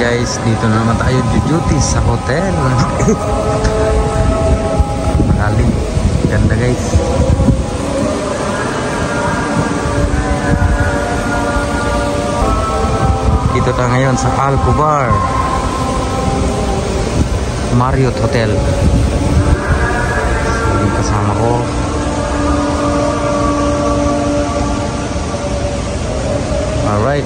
guys, dito na naman tayo duty sa hotel. Magaling. Ganda guys. Dito tayo ngayon sa Alcobar Marriott Hotel. Yung kasama ko. Alright.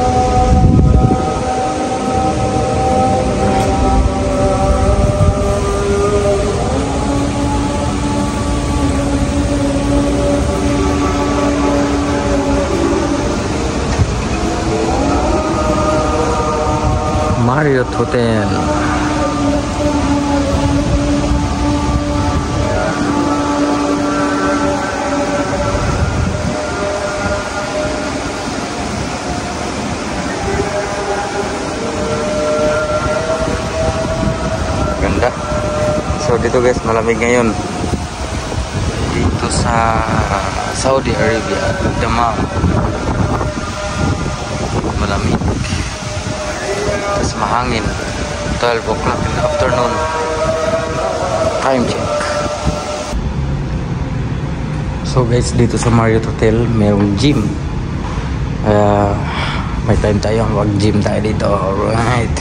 Marriott Hotel. Ganda. So dito guys, malamig ngayon dito sa Saudi Arabia, Dammam. Malamig. Tapos mahangin. 12 o'clock in the afternoon. Time check. So guys, dito sa Marriott Hotel mayroong gym. May time tayo mag-gym tayo dito. Alright.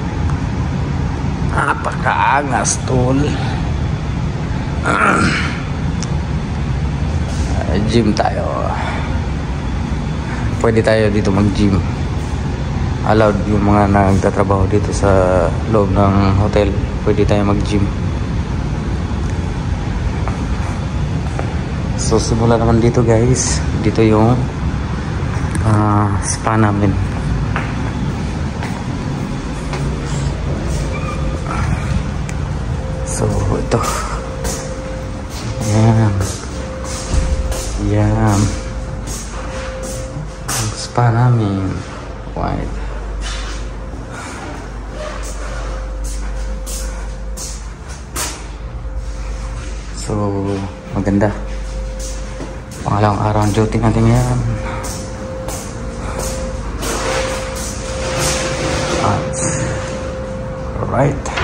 Napakaangas tol. Gym tayo. Pwede tayo dito mag-gym. Allowed yung mga nagtatrabaho dito sa loob ng hotel. Pwede tayo mag-gym. So simula naman dito guys. Dito yung spa namin. So ito. Yan. Yan. Spa namin. White. So, maganda. Pangalawang araw ang duty natin yan. Alright.